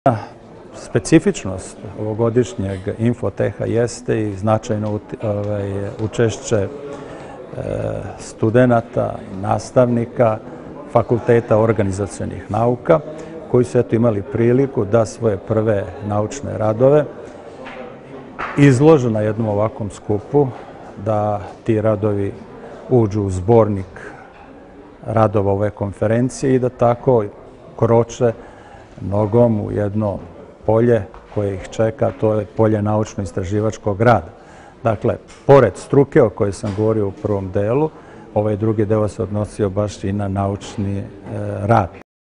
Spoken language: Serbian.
Specifičnost ovogodišnjeg Infoteha jeste i značajno učešće studenata, nastavnika Fakulteta organizacionih nauka, koji su imali priliku da svoje prve naučne radove izlože na jednom ovakvom skupu, da ti radovi uđu u zbornik radova ove konferencije i da tako kroče nogom u jedno polje koje ih čeka, to je polje naučno-istraživačkog rada. Dakle, pored struke o kojoj sam govorio u prvom delu, ovaj drugi deo se odnosio baš i na naučni rad.